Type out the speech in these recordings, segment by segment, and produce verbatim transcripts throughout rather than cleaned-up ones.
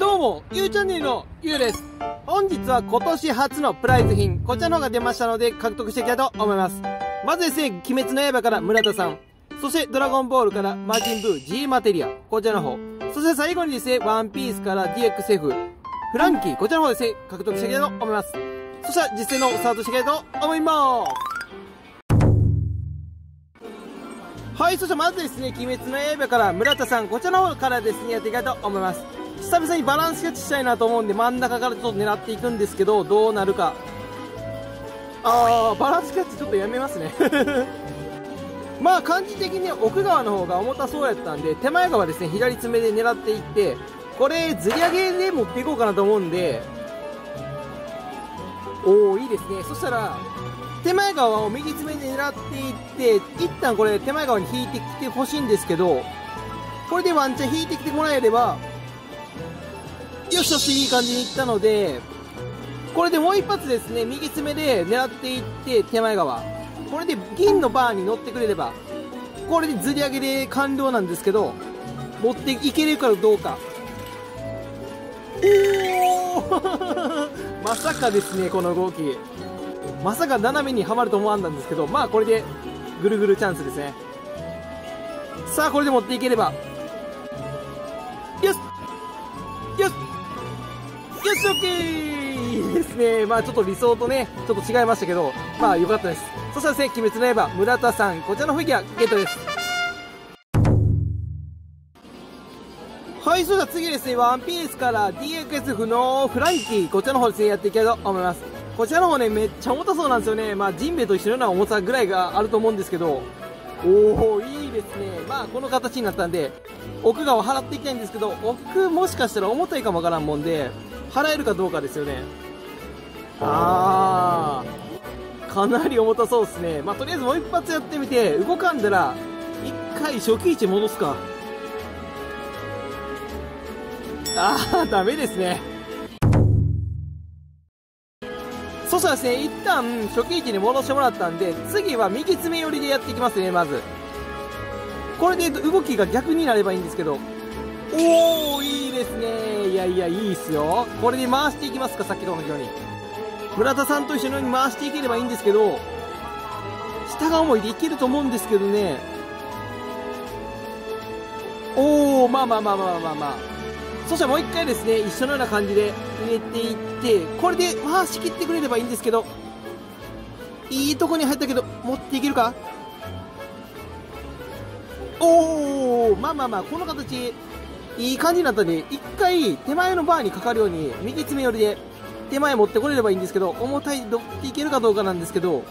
どうも、ゆうチャンネルのゆうです。本日は今年初のプライズ品、こちらの方が出ましたので獲得していきたいと思います。まずですね、鬼滅の刃から村田さん。そしてドラゴンボールから魔人ブー G マテリア、こちらの方。そして最後にですね、ワンピースから ディーエックスエフ、フランキー、こちらの方ですね、獲得していきたいと思います。そしたら実践のスタートしていきたいと思います。はい、そしてまずですね、鬼滅の刃から村田さん、こちらの方からですね、やっていきたいと思います。久々にバランスキャッチしたいなと思うんで、真ん中からちょっと狙っていくんですけど、どうなるか。あー、バランスキャッチちょっとやめますね。まあ、感じ的には奥側の方が重たそうやったんで、手前側ですね、左爪で狙っていって、これ、ずり上げで持っていこうかなと思うんで、おー、いいですね。そしたら、手前側を右爪で狙っていって、一旦これ手前側に引いてきてほしいんですけど、これでワンチャン引いてきてもらえれば、よしよし、いい感じにいったので、これでもう一発ですね、右爪で狙っていって、手前側。これで銀のバーに乗ってくれれば、これでずり上げで完了なんですけど、持っていけるかどうか。おーまさかですね、この動き。まさか斜めにはまると思わんだんですけど、まあこれでぐるぐるチャンスですね。さあ、これで持っていければ。よしよしよし、オッケーいいですね。まあちょっと理想とね、ちょっと違いましたけど、まあ良かったです。そしたらですね、鬼滅の刃、村田さん、こちらのフィギュア、ゲットです。はい、それでは次ですね、ワンピースから ディーエックスエフ のフランキー、こちらの方ですね、やっていきたいと思います。こちらの方ね、めっちゃ重たそうなんですよね。まあ、ジンベエと一緒のような重さぐらいがあると思うんですけど、おー、いいですね。まあ、この形になったんで、奥側を払っていきたいんですけど、奥もしかしたら重たいかもわからんもんで、払えるかどうかですよね。あー、かなり重たそうですね。まあ、とりあえずもう一発やってみて、動かんだら、一回初期位置戻すか。あー、ダメですね。そしたらですね、一旦初期位置に戻してもらったんで、次は右爪寄りでやっていきますね、まず。これで動きが逆になればいいんですけど。おー、いいですね。いやいや、いいっすよ。これで回していきますか、さっきと同じように。村田さんと一緒のように回していければいいんですけど、下が重いでいけると思うんですけどね。おー、まあまあまあまあまあまあ。そしたらもう一回ですね、一緒のような感じで入れていって、これで回し切ってくれればいいんですけど、いいとこに入ったけど、持っていけるか。おー、まあまあまあ、この形、いい感じになったんで、一回手前のバーにかかるように、右爪寄りで手前持ってこれればいいんですけど、重たいどっていけるかどうかなんですけど、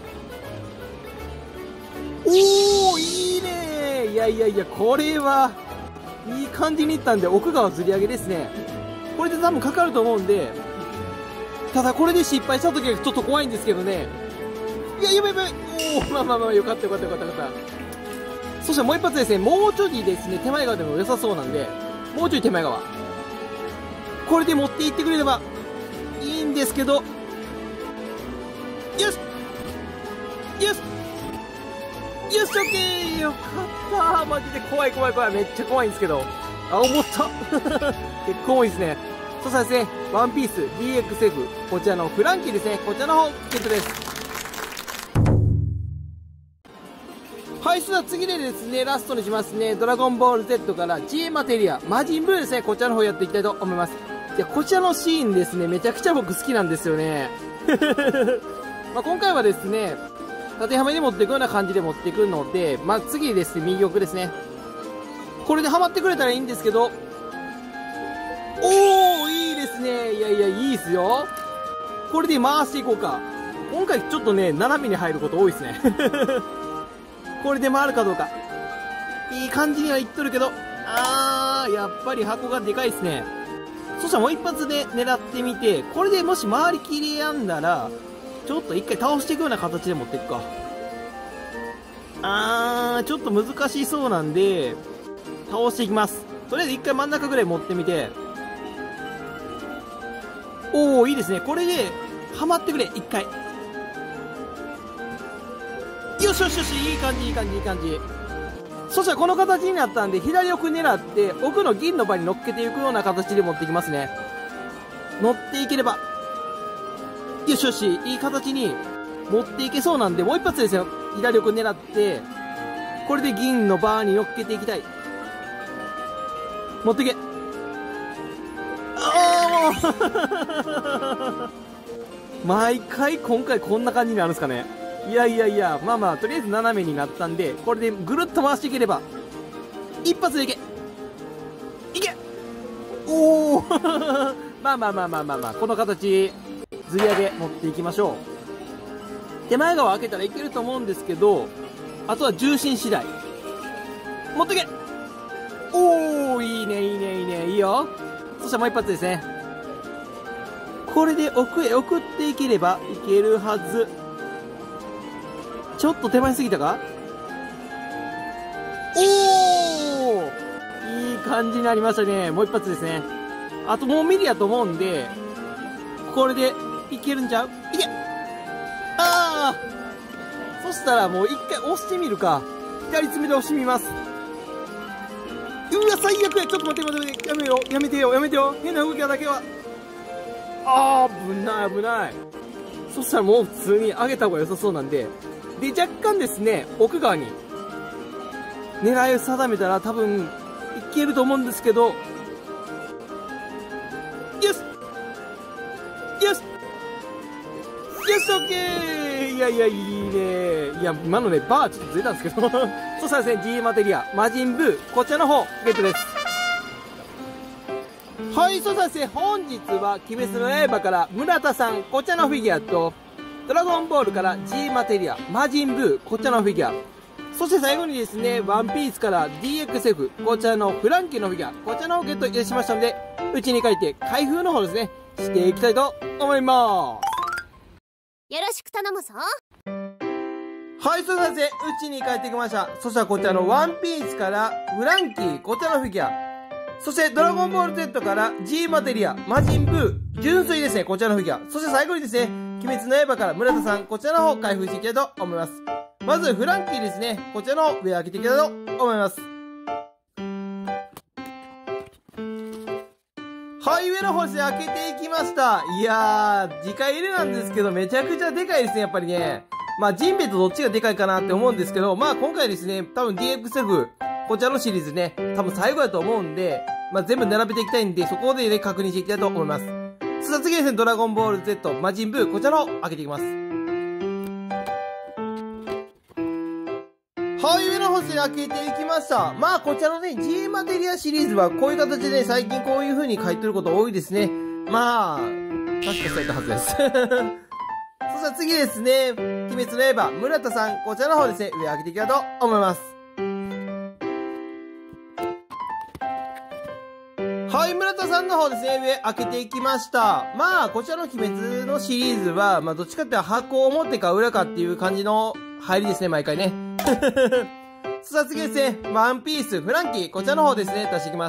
おー、いいね。いやいやいや、これは、いい感じにいったんで、奥側ずり上げですね。これで多分かかると思うんで、ただこれで失敗した時はちょっと怖いんですけどね。いや、やばいやばい。おー、まあまあまあ、よかったよかったよかったよかった。そしたらもう一発ですね、もうちょいですね、手前側でも良さそうなんで、もうちょい手前側。これで持っていってくれればいいんですけど、よしよしよし、オッケー、よかったー。マジで怖い怖い怖い。めっちゃ怖いんですけど。あ、思った結構多いですね。そしたらですね、ワンピース ディーエックスエフ、こちらのフランキーですね。こちらの方、ゲットです。はい、それでは次でですね、ラストにしますね。ドラゴンボール Z から G マテリア、魔人ブーですね。こちらの方やっていきたいと思います。いや、こちらのシーンですね、めちゃくちゃ僕好きなんですよね。まあ今回はですね、縦はめで持っていくような感じで持っていくので、まあ、次ですね、右奥ですね。これではまってくれたらいいんですけど、おー、いいですね。いやいや、いいっすよ。これで回していこうか。今回ちょっとね、斜めに入ること多いですね。これで回るかどうか。いい感じにはいっとるけど、あー、やっぱり箱がでかいですね。そしたらもう一発で狙ってみて、これでもし回りきりやんだら、ちょっと一回倒していくような形で持っていくか。あー、ちょっと難しそうなんで、倒していきます。とりあえず一回真ん中ぐらい持ってみて。おー、いいですね。これで、はまってくれ、一回。よしよしよし、いい感じ、いい感じ、いい感じ。 そしたらこの形になったんで、左奥狙って、奥の銀の場に乗っけていくような形で持っていきますね。乗っていければ。よしよし、いい形に持っていけそうなんで、もう一発ですよ。左奥狙って、これで銀のバーに乗っけていきたい。持っていけ。ああもう毎回今回こんな感じになるんですかね。いやいやいや、まあまあ、とりあえず斜めになったんで、これでぐるっと回していければ、一発でいけいけおおまあまあまあまあまあまあ、この形、ずり上げ持っていきましょう。手前側開けたらいけると思うんですけど、あとは重心次第。持ってけおおいいねいいねいいね、いいよ。そしたらもう一発ですね。これで奥へ送っていければいけるはず。ちょっと手前すぎたか。おおいい感じになりましたね。もう一発ですね。あともうミリやと思うんで、これでいけるんちゃう。いけああそしたらもう一回押してみるか。左爪で押してみます。うわ最悪や。ちょっと待って待って待って、やめよやめてよやめてよ、変な動きだけは。あー危ない危ない。そしたらもう普通に上げた方が良さそうなんで、で若干ですね奥側に狙いを定めたら多分いけると思うんですけど、よしよしよしオッケー。いやいやいいね。いや今のねバーちょっとずれたんですけどそしたらですね G マテリア魔人ブーこちらの方ゲットです。はい、そしたらですね本日は鬼滅の刃から村田さんこちらのフィギュアと、ドラゴンボールから G マテリア魔人ブーこちらのフィギュア、そして最後にですねワンピースから ディーエックスエフ こちらのフランキーのフィギュアこちらの方をゲットいたしましたので、うちに帰って開封の方ですねしていきたいと思います。 よろしく頼むぞ。 はい、それではですねうちに帰ってきました。そしたらこちらのワンピースからフランキーこちらのフィギュア、そしてドラゴンボール Z から G マテリア魔人ブー純粋ですねこちらのフィギュア、そして最後にですね鬼滅の刃から村田さんこちらの方開封していきたいと思います。まずフランキーですね、こちらの上開けていきたいと思います。はい、上の方ですね開けていきました。いやー次回入れなんですけどめちゃくちゃでかいですねやっぱりね。まあジンベエとどっちがでかいかなって思うんですけど、まあ今回ですね多分 ディーエックスエフ こちらのシリーズね多分最後だと思うんで、まあ全部並べていきたいんで、そこでね確認していきたいと思います。さあ次ですねドラゴンボール Z 魔人ブーこちらの方開けていきます。はい、上の方ですね開けていきました。まあこちらのね G マテリアシリーズはこういう形でね最近こういう風に書いてること多いですね。まあ確かされたはずですそしたら次ですね鬼滅の刃村田さんこちらの方ですね上開けていきたいと思います。はい、村田さんの方ですね上開けていきました。まあこちらの鬼滅のシリーズはまあどっちかっていうと箱表か裏かっていう感じの入りですね毎回ねさあ次ですねワンピースフランキーこちらの方ですね出していきます。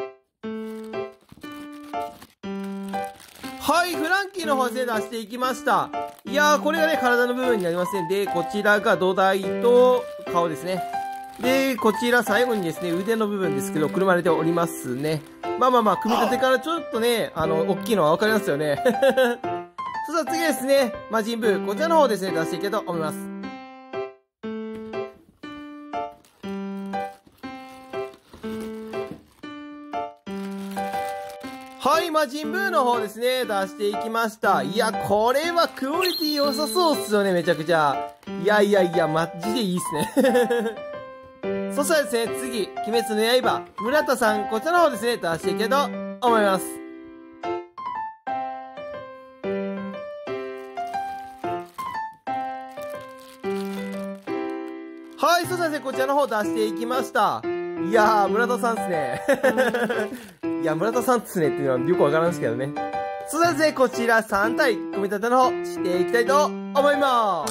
はい、フランキーの方ですね出していきました。いやーこれがね体の部分になりますね。でこちらが土台と顔ですね。でこちら最後にですね腕の部分ですけどくるまれておりますね。まあまあまあ組み立てからちょっとねあの大きいのは分かりますよねそしたら次ですね魔人ブーこちらの方ですね出していきたいと思います。はい、魔人ブーの方ですね、出していきました。いや、これはクオリティ良さそうっすよね、めちゃくちゃ。いやいやいや、マジでいいっすね。そしたらですね、次、鬼滅の刃、村田さん、こちらの方ですね、出していきたいと思います。はい、そしたらですね、こちらの方出していきました。いやー、村田さんっすね。いや、村田さんっすねっていうのはよくわからんですけどね。それではですね、こちらさん体、組み立ての方、していきたいと思います。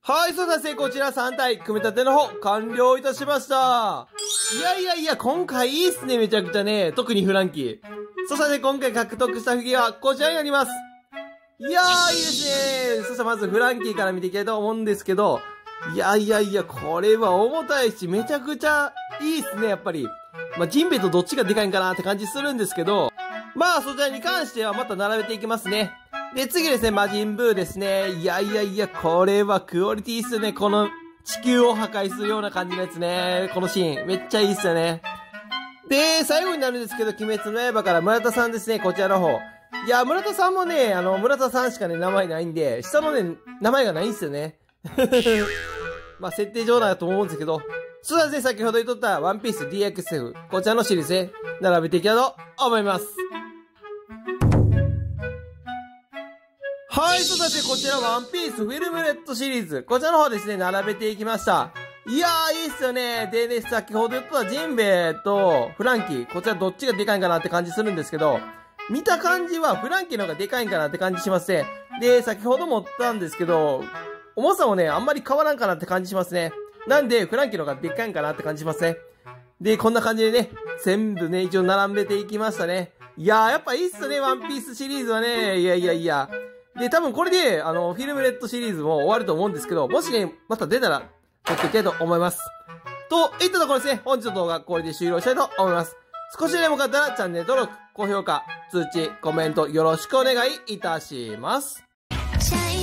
はい、そうですね、こちらさん体、組み立ての方、完了いたしました。いやいやいや、今回いいっすね、めちゃくちゃね。特にフランキー。そしたらね、今回獲得したフィギュア、こちらになります。いやー、いいですね。そしたらまずフランキーから見ていきたいと思うんですけど、いやいやいや、これは重たいし、めちゃくちゃいいっすね、やっぱり。まあ、ジンベエとどっちがでかいんかなって感じするんですけど、まあ、そちらに関してはまた並べていきますね。で、次ですね、魔人ブーですね。いやいやいや、これはクオリティっすね。この地球を破壊するような感じのやつね。このシーン、めっちゃいいっすよね。で、最後になるんですけど、鬼滅の刃から村田さんですね、こちらの方。いや、村田さんもね、あの、村田さんしかね、名前ないんで、下のね、名前がないんですよね。まあ、設定上だと思うんですけど、そうですね、先ほど言っとったワンピース ディーエックスエフ、こちらのシリーズね、並べていきたいと思います。はい、そうですね、こちらワンピースフィルムレッドシリーズ、こちらの方ですね、並べていきました。いやー、いいっすよね。でね、先ほど言ったジンベエとフランキー、こちらどっちがでかいんかなって感じするんですけど、見た感じはフランキーの方がでかいんかなって感じしますね。で、先ほども言ったんですけど、重さもね、あんまり変わらんかなって感じしますね。なんで、フランキーの方がでっかいんかなって感じしますね。で、こんな感じでね、全部ね、一応並べていきましたね。いやー、やっぱいいっすね、ワンピースシリーズはね。いやいやいや。で、多分これで、あの、フィルムレッドシリーズも終わると思うんですけど、もしね、また出たら、撮っていきたいと思います。といったところですね、本日の動画、これで終了したいと思います。少しでもよかったら、チャンネル登録、高評価、通知、コメント、よろしくお願いいたします。